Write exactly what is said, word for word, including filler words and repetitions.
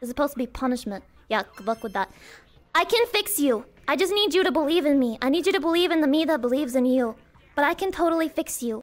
It's supposed to be punishment. Yeah, good luck with that. I can fix you. I just need you to believe in me. I need you to believe in the me that believes in you. But I can totally fix you.